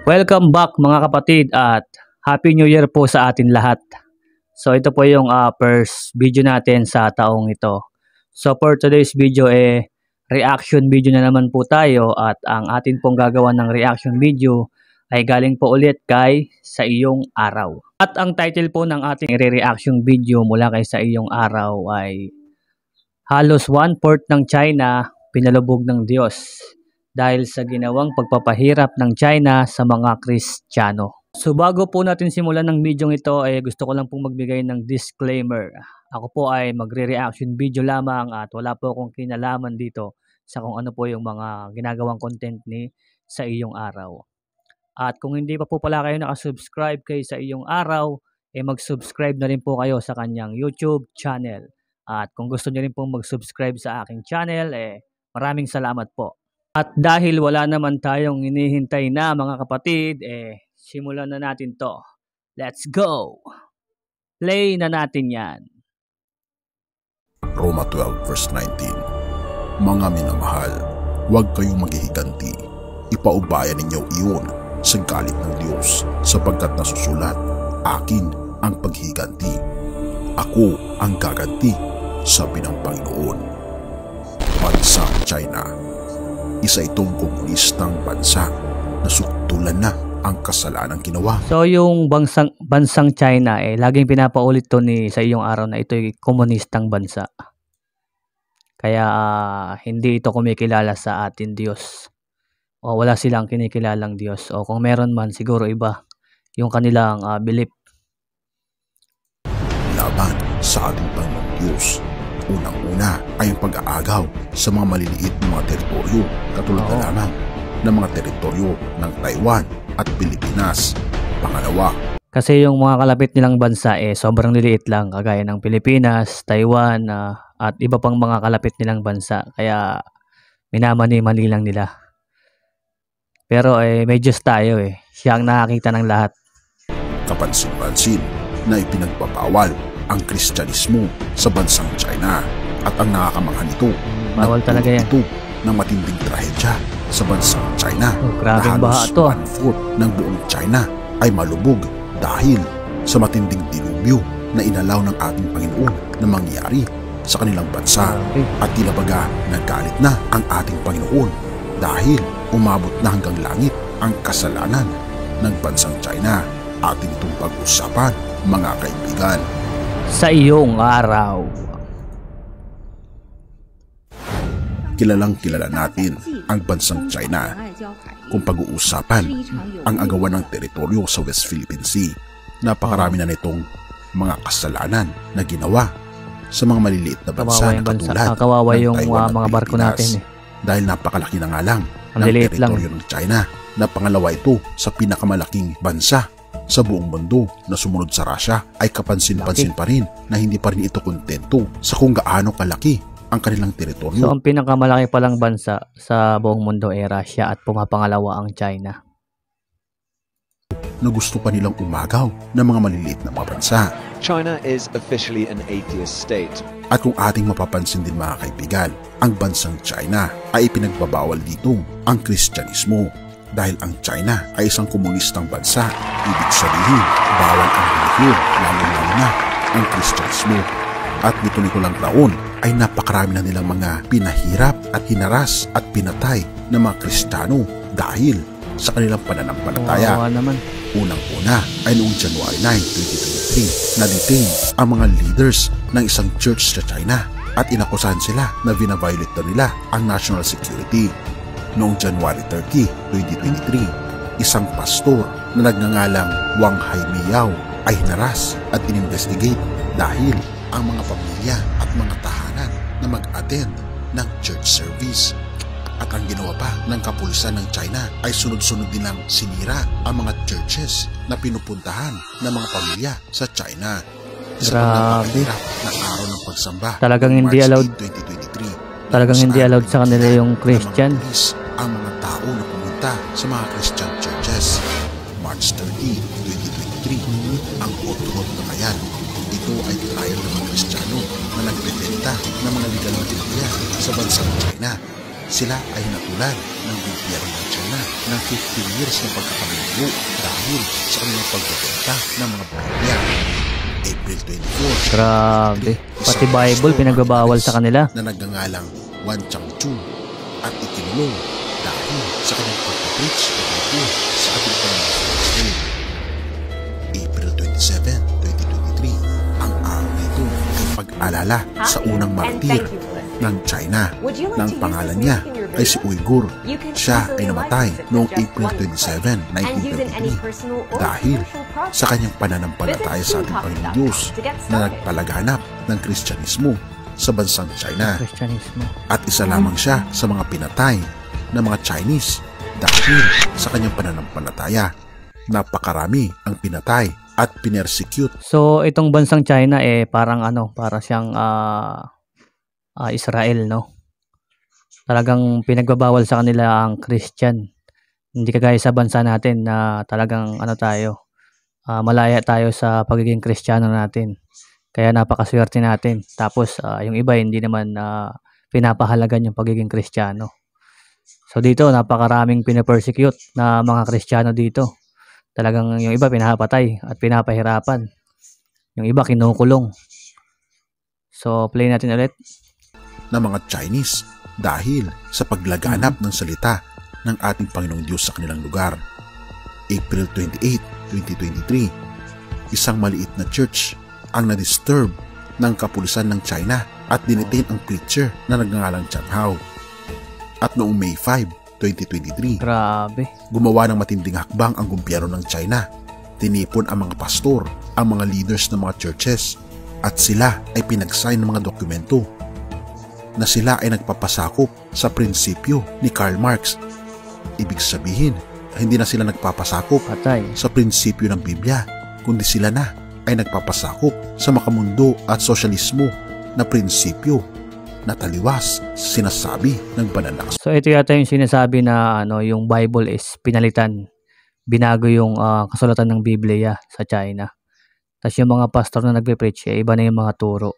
Welcome back mga kapatid at Happy New Year po sa atin lahat. So ito po yung first video natin sa taong ito. So for today's video reaction video na naman po tayo at ang atin pong gagawa ng reaction video ay galing po ulit kay Sa Iyong Araw. At ang title po ng ating reaction video mula kay Sa Iyong Araw ay Halos 1/4 ng China pinalubog ng Diyos dahil sa ginawang pagpapahirap ng China sa mga Kristiyano. So bago po natin simulan ng video ito gusto ko lang pong magbigay ng disclaimer. Ako po ay magre-reaction video lamang at wala po akong kinalaman dito sa kung ano po yung mga ginagawang content ni Sa Iyong Araw. At kung hindi pa po pala kayo nakasubscribe kay Sa Iyong Araw, mag-subscribe na rin po kayo sa kanyang YouTube channel. At kung gusto niyo rin pong mag-subscribe sa aking channel, maraming salamat po. At dahil wala naman tayong hinihintay na mga kapatid, simulan na natin to. Let's go! Play na natin yan. Roma 12 verse 19. Mga minamahal, huwag kayong maghihiganti. Ipaubayan ninyo iyon sa galit ng Diyos sapagkat nasusulat, akin ang paghihiganti. Ako ang gaganti, sabi ng Panginoon. Bansang China. Isa itong komunistang bansa na suktulan na ang kasalanang ginawa. So yung bansang China laging pinapaulit to ni Sa Iyong Araw na ito'y komunistang bansa. Kaya hindi ito kumikilala sa atin Diyos. O wala silang kinikilalang Diyos. O kung meron man siguro iba yung kanilang belief. Laban sa ating Panginoong Diyos. Unang-una ay ang pag-aagaw sa mga maliliit na mga teritoryo katulad na lamang ng mga teritoryo ng Taiwan at Pilipinas. Pangalawa, kasi yung mga kalapit nilang bansa sobrang liliit lang kagaya ng Pilipinas, Taiwan at iba pang mga kalapit nilang bansa. Kaya minamani-mani lang nila. Pero may Diyos tayo Siya ang nakakita ng lahat. Kapansin-pansin na ipinagbabawal ang Kristyanismo sa bansang China at ang nakakamangha nito bawal talaga yan. Ito ng matinding trahedya sa bansang China grabing na baha halos to 1/4 ng buong China ay malubog dahil sa matinding dilubyo na inalaw ng ating Panginoon na mangyari sa kanilang bansa. At tila baga nagalit na ang ating Panginoon dahil umabot na hanggang langit ang kasalanan ng bansang China. Ating itong pag-usapan mga kaibigan. Sa Iyong Araw. Kilalang kilala natin ang bansang China kung pag-uusapan ang agawan ng teritoryo sa West Philippine Sea. Napakarami na nitong mga kasalanan na ginawa sa mga maliliit na bansa na katulad kawawa ng yung Taiwan mga barko natin dahil napakalaki na nga lang ng teritoryo ng China na pangalawa ito sa pinakamalaking bansa sa buong mundo na sumunod sa Russia. Ay kapansin-pansin pa rin na hindi pa rin ito kontento sa kung gaano kalaki ang kanilang teritoryo. So ang pinakamalaki palang bansa sa buong mundo ay Russia at pumapangalawa ang China. Na gusto pa nilang umagaw ng mga maliliit na mga bansa. China is officially an atheist state. At kung ating mapapansin din mga kaibigan, ang bansang China ay ipinagbabawal dito ang Kristyanismo. Dahil ang China ay isang komunistang bansa, ibig sabihin, bawal ang relihiyon, lalo-lalo na ang Kristyanismo. At nito lang taon ay napakarami na nilang mga pinahirap at hinaras at pinatay ng mga Kristiyano dahil sa kanilang pananampalataya. Unang-una ay noong January 9, 2023, na-detain ang mga leaders ng isang church sa China at inakusahan sila na vina-violate nila ang national security. Noong January 30, 2023, isang pastor na nagngangalang Wang Haimiao ay hinaras at ininvestigate dahil ang mga pamilya at mga tahanan na mag-attend ng church service. At ang ginawa pa ng kapulisan ng China ay sunod-sunod nilang sinira ang mga churches na pinupuntahan ng mga pamilya sa China. Grabe. Na araw ng pagsamba. Talagang hindi allowed. 2023. Talagang hindi allowed sa kanila yung Christian. Ang mga tao na pumunta sa mga Christian churches. March 30, 2023, ang Hot Rod na Kayan. Ito ay trial ng mga Kristiyano na nagbebenta ng mga legal na Biblia sa bansang China. Sila ay hinatulan ng gobyerno ng China ng 15 years na pagkakabigo dahil sa kanilang pagbebenta ng mga Biblia. April 24. Grabe. Pati Bible pinagbabawal sa kanila. Na nagngangalang Wan Changchu at ikinulong dahil sa kanyang pagpapreach ito sa ating Panginoon. April 27, 2023. Ang araw na ito ay pag-alala sa unang martir ng China. Nang pangalan niya ay si Uyghur. Siya ay namatay noong April 27, 1933 dahil sa kanyang pananampalataya sa ating Panginoon Diyos na nagpalaganap ng Kristyanismo sa bansang China. At isa lamang siya sa mga pinatay ng mga Chinese dahil sa kanyang pananampalataya. Napakarami ang pinatay at pinersecute. So itong bansang China parang para siyang Israel, no? Talagang pinagbabawal sa kanila ang Christian. Hindi kagaya sa bansa natin na talagang malaya tayo sa pagiging Kristiyano natin. Kaya napakaswerte natin. Tapos yung iba hindi naman pinapahalagan yung pagiging Kristiyano. So dito napakaraming pinapersecute na mga Kristiyano dito. Talagang yung iba pinapatay at pinapahirapan. Yung iba kinukulong. So play natin ulit. Na mga Chinese dahil sa paglaganap ng salita ng ating Panginoong Diyos sa kanilang lugar. April 28, 2023, isang maliit na church ang na-disturb ng kapulisan ng China at dinetain ang preacher na nagngangalang Chan Hao. At noong May 5, 2023, grabe, gumawa ng matinding hakbang ang gobyerno ng China. Tinipon ang mga pastor, ang mga leaders ng mga churches at sila ay pinag-sign ng mga dokumento na sila ay nagpapasakop sa prinsipyo ni Karl Marx. Ibig sabihin, hindi na sila nagpapasakop sa prinsipyo ng Biblia, kundi sila na ay nagpapasakop sa makamundo at sosyalismo na prinsipyo na taliwas sinasabi ng banal na kasulatan. So ito yata yung sinasabi na yung Bible is pinalitan. Binago yung kasulatan ng Biblia sa China. Tapos yung mga pastor na nagpe-preach, iba na yung mga turo.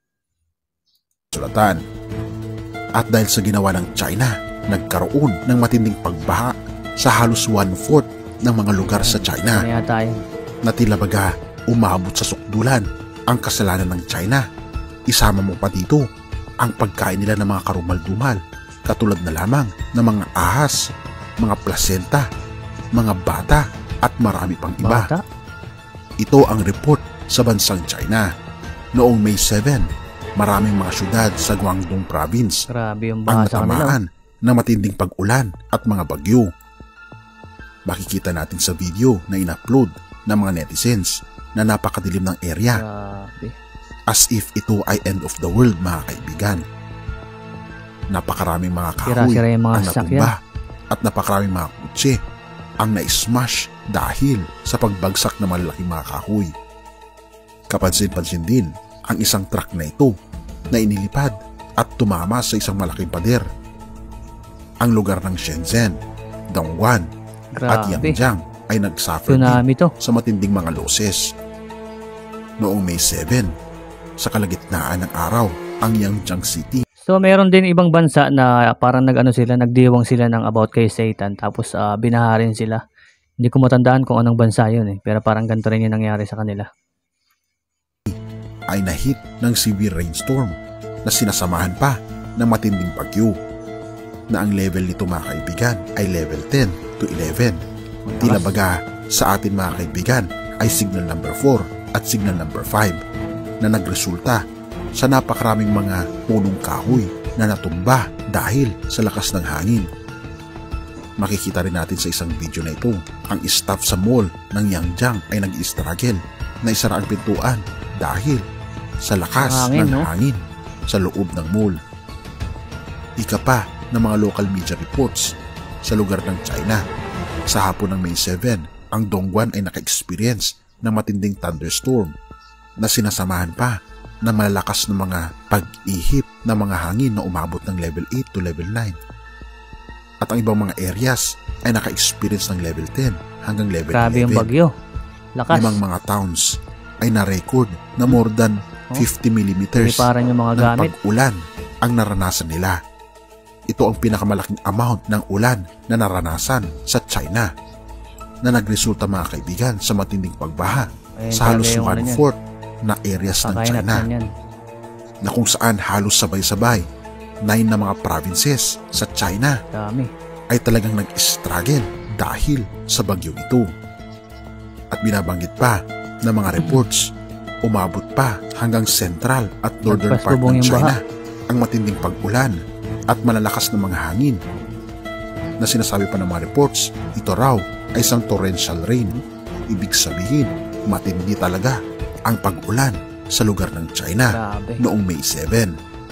At dahil sa ginawa ng China, nagkaroon ng matinding pagbaha sa halos 1/4 ng mga lugar sa China na tila baga umabot sa sukdulan ang kasalanan ng China. Isama mo pa dito ang pagkain nila ng mga karumal-dumal katulad na lamang ng mga ahas, mga placenta, mga bata at marami pang iba. Ito ang report sa bansang China. Noong May 7, maraming mga syudad sa Guangdong Province ang natamaan ng matinding pag-ulan at mga bagyo. Makikita natin sa video na in-upload ng mga netizens na napakadilim ng area. As if ito ay end of the world, mga kaibigan. Napakaraming mga kahoy ang natumba at napakaraming mga kutse ang na-smash dahil sa pagbagsak ng malalaking mga kahoy. Kapansin-pansin din ang isang truck na ito na inilipad at tumama sa isang malaking pader. Ang lugar ng Shenzhen, Dongguan at Yangjiang ay nagsuffer din sa matinding mga losses. Noong May 7, sa kalagitnaan ng araw, ang Yangjiang City. So meron din ibang bansa na parang nagdiwang sila ng about kay Satan tapos binaharin sila. Hindi ko matandaan kung anong bansa yun pero parang ganito rin yung nangyari sa kanila. Ay nahit ng severe rainstorm na sinasamahan pa ng matinding bagyo na ang level nito, mga kaibigan, ay level 10 to 11. Tila baga sa atin, mga kaibigan, ay signal number 4 at signal number 5 na nagresulta sa napakaraming mga punong kahoy na natumba dahil sa lakas ng hangin. Makikita rin natin sa isang video na ito ang staff sa mall ng Yangjiang ay nag-i-struggle na isara ang pintuan dahil sa lakas ng hangin sa loob ng mall. Ika pa ng mga local media reports sa lugar ng China. Sa hapon ng May 7, ang Dongguan ay naka-experience ng matinding thunderstorm na sinasamahan pa ng malalakas na mga pag-ihip ng mga hangin na umabot ng level 8 to level 9. At ang ibang mga areas ay naka-experience ng level 10 hanggang level 11. Grabe yung bagyo. Lakas. 5 mga towns ay na-record na more than 50 millimeters ng pag-ulan ang naranasan nila. ito ang pinakamalaking amount ng ulan na naranasan sa China na nagresulta mga kaibigan sa matinding pagbaha sa halos 1/4 na areas ng China na kung saan halos sabay-sabay 9 na mga provinces sa China ay talagang nag-struggle dahil sa bagyong ito. At binabanggit pa ng mga reports, umabot pa hanggang central at northern part ng China ang matinding pag-ulan at malalakas na mga hangin na sinasabi pa ng mga reports, ito raw ay isang torrential rain. Ibig sabihin, matindi talaga ang pag-ulan sa lugar ng China noong May 7.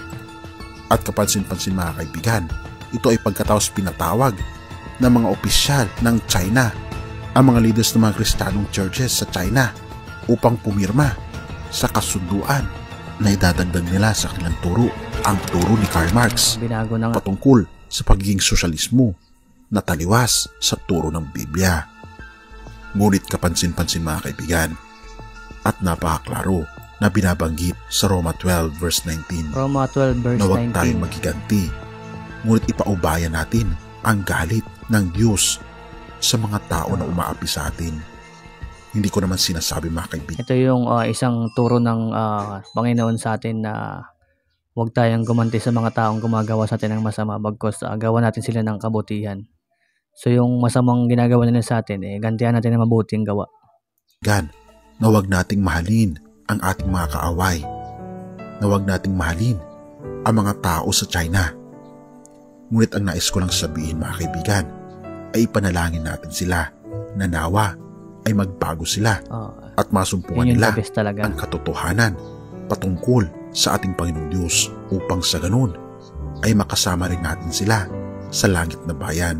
At kapansin-pansin mga kaibigan, ito ay pagkatapos pinatawag ng mga opisyal ng China ang mga leaders ng mga Kristiyanong churches sa China upang pumirma sa kasunduan na idadagdag nila sa kanilang turo ang turo ni Karl Marx patungkol sa pagiging sosyalismo na taliwas sa turo ng Biblia. Ngunit kapansin-pansin mga kaibigan at napakaklaro na binabanggit sa Roma 12 verse 19 na huwag tayong magiganti, ngunit ipaubaya natin ang galit ng Diyos sa mga tao na umaapi sa atin. Hindi ko naman sinasabi mga kaibigan. Ito yung isang turo ng Panginoon sa atin na huwag tayong gumanti sa mga taong gumagawa sa atin ng masama bagkus gawa natin sila ng kabutihan. So yung masamang ginagawa nila sa atin, gantihan natin ng mabuting gawa. Gan, na huwag nating mahalin ang ating mga kaaway. Na huwag nating mahalin ang mga tao sa China. Ngunit ang nais ko lang sabihin mga kaibigan, ay ipanalangin natin sila na nawa ay magbago sila at masumpungan nila ang katotohanan patungkol sa ating Panginoong Diyos upang sa ganun ay makasama rin natin sila sa langit na bayan.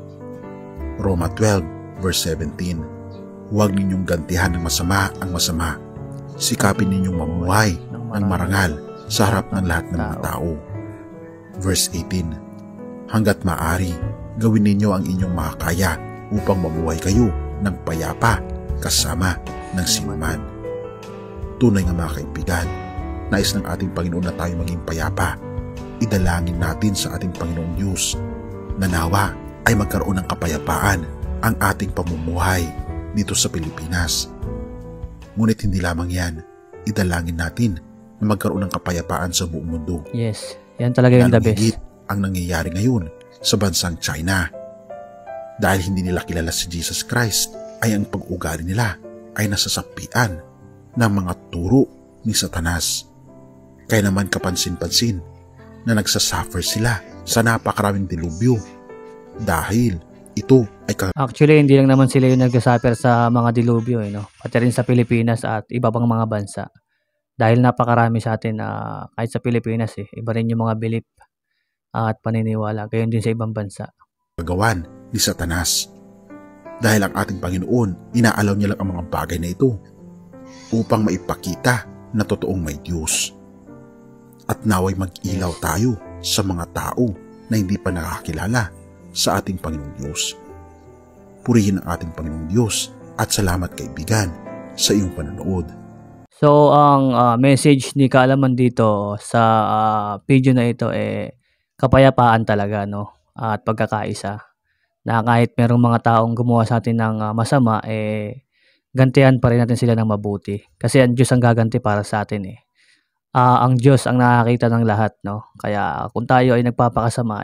Roma 12 verse 17, huwag ninyong gantihan ng masama ang masama. Sikapin ninyong mamuhay ng marangal sa harap ng lahat ng mga tao. Verse 18, hanggat maaari, gawin ninyo ang inyong makakaya upang mabuhay kayo ng payapa kasama ng sinuman. Tunay nga mga kaibigan, nais ng ating Panginoon na tayo maging payapa. Idalangin natin sa ating Panginoong Diyos na nawa ay magkaroon ng kapayapaan ang ating pamumuhay dito sa Pilipinas. Ngunit hindi lamang yan, idalangin natin na magkaroon ng kapayapaan sa buong mundo. Yes, yan talaga yung the best. Ang nangyayari ngayon sa bansang China. Dahil hindi nila kilala si Jesus Christ, ay ang pag-ugali nila ay nasasapian ng mga turo ni Satanas. Kaya naman kapansin-pansin na nagsasuffer sila sa napakaraming dilubyo dahil ito ay Actually, hindi lang naman sila yung nagsasuffer sa mga dilubyo, no? Pati rin sa Pilipinas at iba pang mga bansa. Dahil napakarami sa atin kahit sa Pilipinas, iba rin yung mga belief at paniniwala. Gayon din sa ibang bansa. Gagawan ni Satanas. Dahil ang ating Panginoon, inaalaw niya lang ang mga bagay na ito upang maipakita na totoong may Diyos. At naway mag-ilaw tayo sa mga tao na hindi pa nakakilala sa ating Panginoong Diyos. Purihin ang ating Panginoong Diyos at salamat kaibigan sa iyong panonood. So, ang message ni Kaalaman dito sa video na ito kapayapaan talaga, no? At pagkakaisa. Na kahit merong mga taong gumawa sa atin ng masama, gantihan pa rin natin sila ng mabuti. Kasi ang Diyos ang gaganti para sa atin. Ang Diyos ang nakakita ng lahat, no? Kaya kung tayo ay nagpapakasama,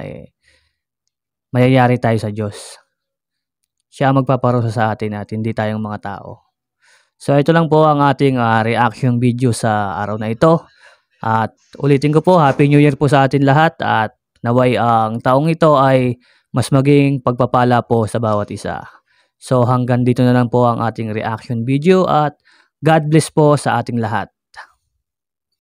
mayayari tayo sa Diyos. Siya ang magpaparusa sa atin at hindi tayong mga tao. So ito lang po ang ating reaction video sa araw na ito. At ulitin ko po, Happy New Year po sa atin lahat at naway ang taong ito ay mas maging pagpapala po sa bawat isa. So hanggang dito na lang po ang ating reaction video at God bless po sa ating lahat.